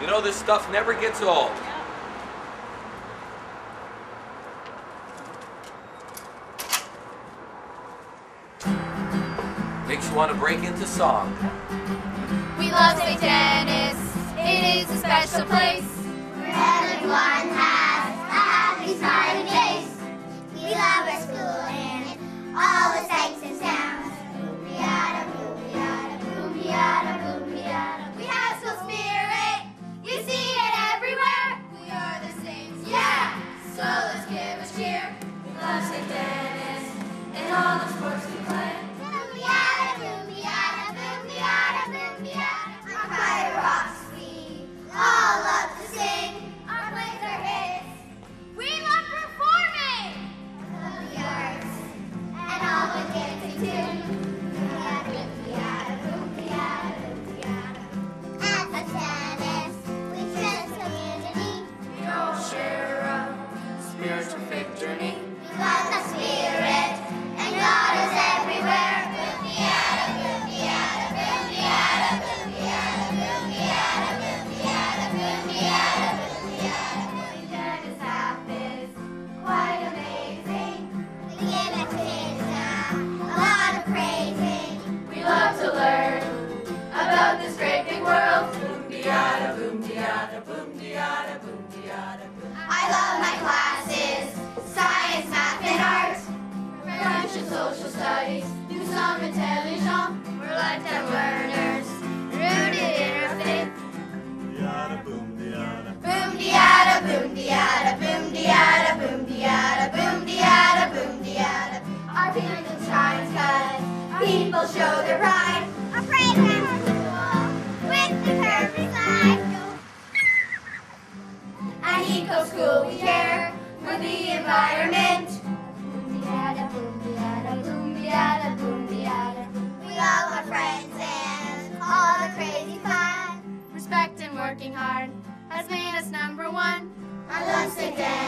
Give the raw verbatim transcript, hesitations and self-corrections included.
You know, this stuff never gets old. Makes you want to break into song. We love Saint Denis. It is a special place where everyone has a happy, smiling face. We love our school and all the sights and sounds. Boomdeyada, boomdeyada, boomdeyada, boomdeyada. We have school spirit. You see it everywhere. We are the Saints, yeah. So let's give a cheer. We love Saint Denis and all the sports we play. Boomdeyada, boomdeyada, boomdeyada, boomdeyada. Our choir rocks. We all love to sing. Our plays are hits. We love performing. Love the arts and all the dancing too. Boomdeyada, boomdeyada, boomdeyada. At Denis, we trust community. We all share a spiritual faith journey. We love the spirit, and God is everywhere. Boomdeyada, boomdeyada, boomdeyada, boomdeyada, boomdeyada, boomdeyada, boomdeyada, boomdeyada. Saint Denis Half is quite amazing. We give it kids now a lot of praising. We love to learn about this great big world. Boomdeyada, boomdeyada, boomdeyada, boomdeyada. I love my classes, science, math, and art. French and social studies, do some intelligence. We're lifetime learners, rooted in our faith. Boomdeyada, boomdeyada. Boomdeyada, boomdeyada, boomdeyada, boomdeyada, boomdeyada, boomdeyada. Our kingdom shines 'cause people show their pride. Our playground is cool with the curvy slide. At Eco School we care for the environment. Boomdeyada, boomdeyada, boomdeyada, boomdeyada. We love our friends and all the crazy fun. Respect and working hard has made us number one. I love Saint Denis.